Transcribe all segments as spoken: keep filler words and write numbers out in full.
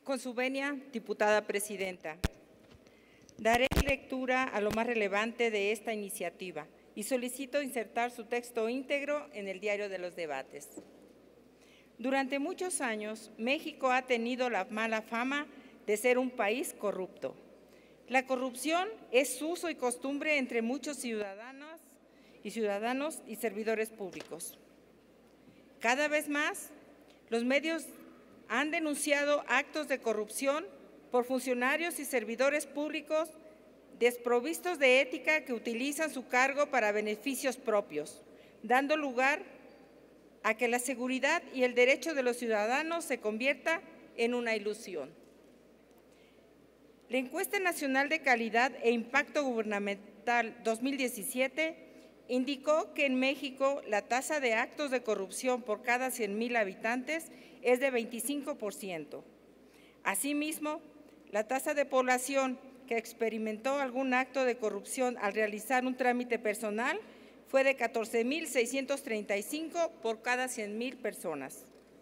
Con su venia, diputada presidenta, daré lectura a lo más relevante de esta iniciativa y solicito insertar su texto íntegro en el diario de los debates. Durante muchos años, México ha tenido la mala fama de ser un país corrupto. La corrupción es uso y costumbre entre muchos ciudadanos y ciudadanos y servidores públicos. Cada vez más, los medios han denunciado actos de corrupción por funcionarios y servidores públicos desprovistos de ética que utilizan su cargo para beneficios propios, dando lugar a que la seguridad y el derecho de los ciudadanos se convierta en una ilusión. La Encuesta Nacional de Calidad e Impacto Gubernamental dos mil diecisiete indicó que en México la tasa de actos de corrupción por cada cien mil habitantes es de veinticinco por ciento. Asimismo, la tasa de población que experimentó algún acto de corrupción al realizar un trámite personal fue de catorce mil seiscientos treinta y cinco por cada cien mil personas.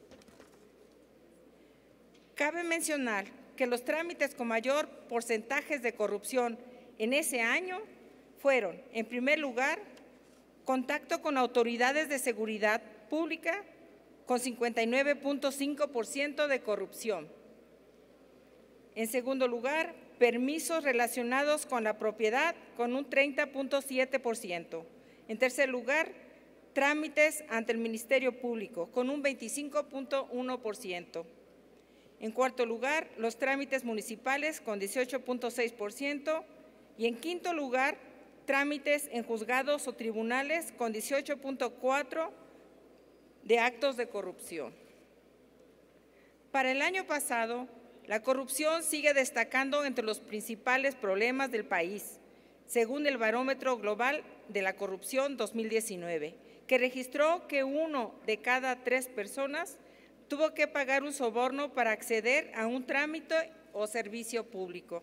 Cabe mencionar que los trámites con mayor porcentaje de corrupción en ese año fueron, en primer lugar, contacto con autoridades de seguridad pública, con cincuenta y nueve punto cinco por ciento de corrupción. En segundo lugar, permisos relacionados con la propiedad, con un treinta punto siete por ciento. En tercer lugar, trámites ante el Ministerio Público, con un veinticinco punto uno por ciento. En cuarto lugar, los trámites municipales, con dieciocho punto seis por ciento. Y en quinto lugar, trámites en juzgados o tribunales, con dieciocho punto cuatro por ciento de actos de corrupción. Para el año pasado, la corrupción sigue destacando entre los principales problemas del país, según el Barómetro Global de la Corrupción dos mil diecinueve, que registró que uno de cada tres personas tuvo que pagar un soborno para acceder a un trámite o servicio público.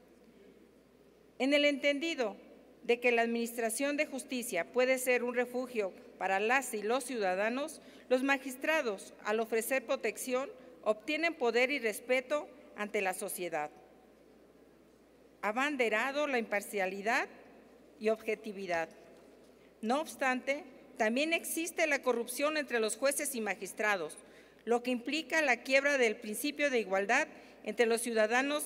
En el entendido de que la Administración de Justicia puede ser un refugio para las y los ciudadanos, los magistrados, al ofrecer protección, obtienen poder y respeto ante la sociedad. Abanderado la imparcialidad y objetividad. No obstante, también existe la corrupción entre los jueces y magistrados, lo que implica la quiebra del principio de igualdad entre los ciudadanos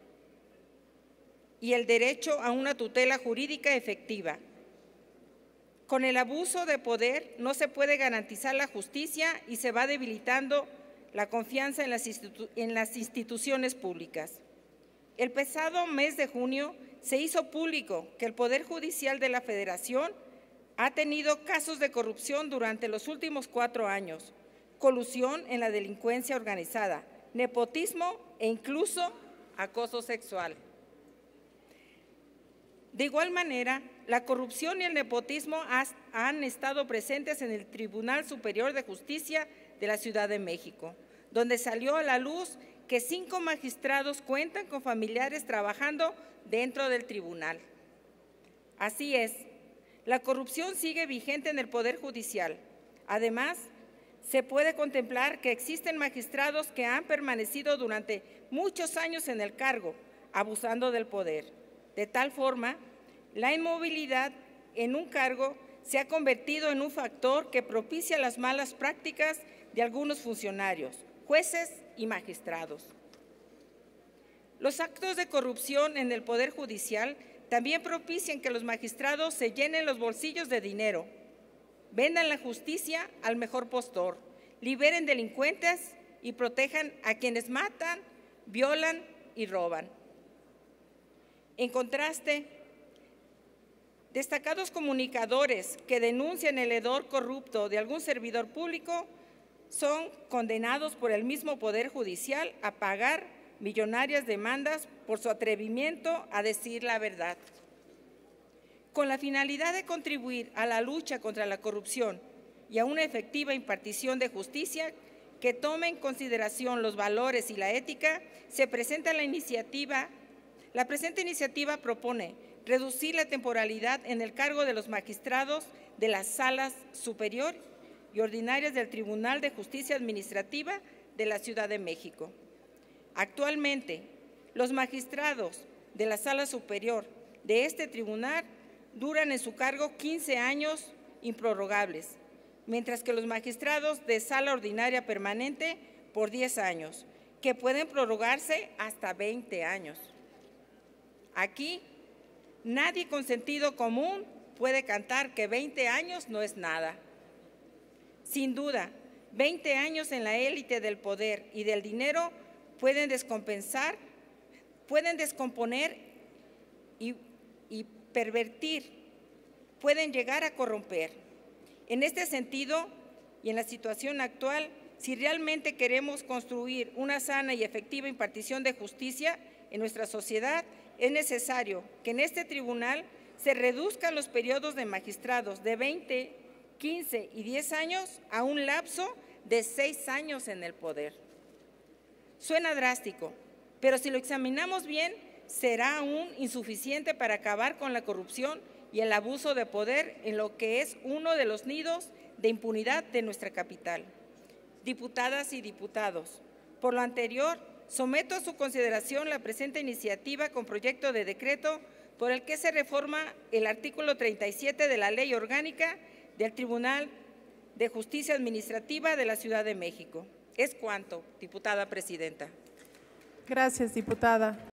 y el derecho a una tutela jurídica efectiva. Con el abuso de poder no se puede garantizar la justicia y se va debilitando la confianza en las, institu- en las instituciones públicas. El pasado mes de junio se hizo público que el Poder Judicial de la Federación ha tenido casos de corrupción durante los últimos cuatro años, colusión en la delincuencia organizada, nepotismo e incluso acoso sexual. De igual manera, la corrupción y el nepotismo han estado presentes en el Tribunal Superior de Justicia de la Ciudad de México, donde salió a la luz que cinco magistrados cuentan con familiares trabajando dentro del tribunal. Así es, la corrupción sigue vigente en el Poder Judicial. Además, se puede contemplar que existen magistrados que han permanecido durante muchos años en el cargo, abusando del poder. De tal forma, la inmovilidad en un cargo se ha convertido en un factor que propicia las malas prácticas de algunos funcionarios, jueces y magistrados. Los actos de corrupción en el Poder Judicial también propician que los magistrados se llenen los bolsillos de dinero, vendan la justicia al mejor postor, liberen delincuentes y protejan a quienes matan, violan y roban. En contraste, destacados comunicadores que denuncian el hedor corrupto de algún servidor público son condenados por el mismo Poder Judicial a pagar millonarias demandas por su atrevimiento a decir la verdad. Con la finalidad de contribuir a la lucha contra la corrupción y a una efectiva impartición de justicia que tome en consideración los valores y la ética, se presenta la iniciativa La presente iniciativa propone reducir la temporalidad en el cargo de los magistrados de las salas superior y ordinarias del Tribunal de Justicia Administrativa de la Ciudad de México. Actualmente, los magistrados de la Sala Superior de este tribunal duran en su cargo quince años improrrogables, mientras que los magistrados de Sala Ordinaria Permanente por diez años, que pueden prorrogarse hasta veinte años. Aquí, nadie con sentido común puede cantar que veinte años no es nada. Sin duda, veinte años en la élite del poder y del dinero pueden descompensar, pueden descomponer y, y pervertir, pueden llegar a corromper. En este sentido, y en la situación actual, si realmente queremos construir una sana y efectiva impartición de justicia en nuestra sociedad, es necesario que en este tribunal se reduzcan los periodos de magistrados de veinte, quince y diez años a un lapso de seis años en el poder. Suena drástico, pero si lo examinamos bien, será aún insuficiente para acabar con la corrupción y el abuso de poder en lo que es uno de los nidos de impunidad de nuestra capital. Diputadas y diputados, por lo anterior, someto a su consideración la presente iniciativa con proyecto de decreto por el que se reforma el artículo treinta y siete de la Ley Orgánica del Tribunal de Justicia Administrativa de la Ciudad de México. Es cuanto, diputada presidenta. Gracias, diputada.